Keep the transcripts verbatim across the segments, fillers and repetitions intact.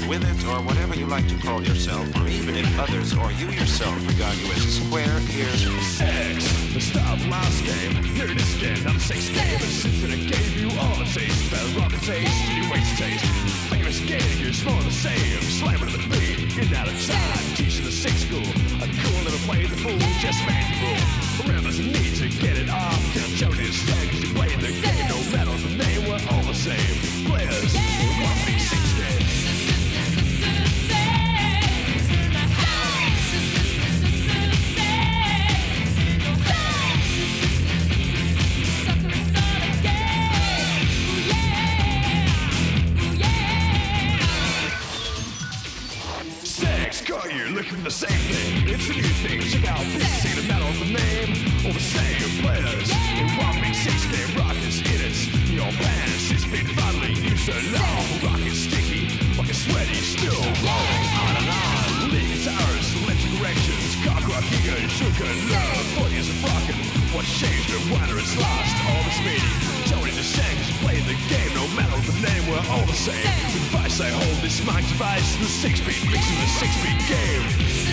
with it, or whatever you like to call yourself, or even if others or you yourself regard you as square, here's Sex, the stop last game. Here it is again, I'm sex game. And since that I gave you all the taste, better rock the taste, you waste taste. Famous game, you're small the same. Slamming to the beat, getting out of time. Teaching the sex school, a cool never play the fool, just man the rule. Remember the need to get it off. Can't tell you to stand, cause you're playing the game. No matter the name, we're all the same. Players, one v six game. You're looking for the same thing. It's a new thing. Check out this scene. No matter the name or the same players. In one big six game rockets in it. Your pants it's been finally used so long. Rocket sticky, fucking sweaty, still rolling on and on. Lead guitars, electric directions, cock rock, ego, sugar, love. Forty years of rockin'. What's changed and whether it's lost? All this meaning. Don't understand cause you play the game. No matter the name, we're all the same. Advice I hold this mic device. The six beat mixing the six beat game.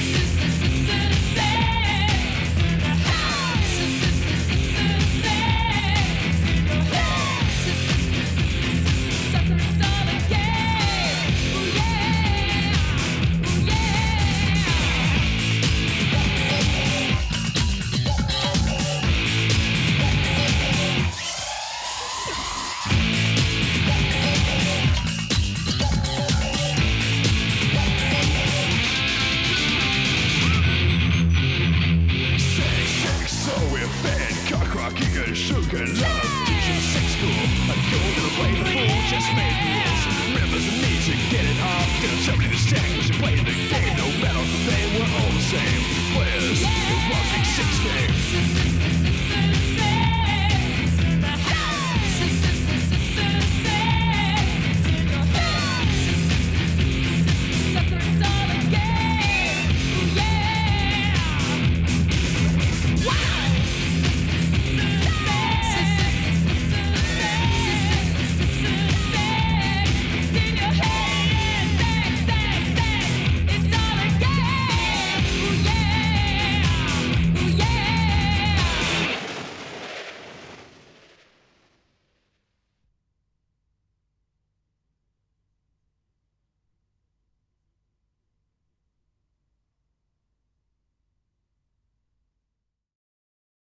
Sugar love, teaching sex school. I go to the way the fool just made rules. Remember the need to get it off. Gonna tell me to stand.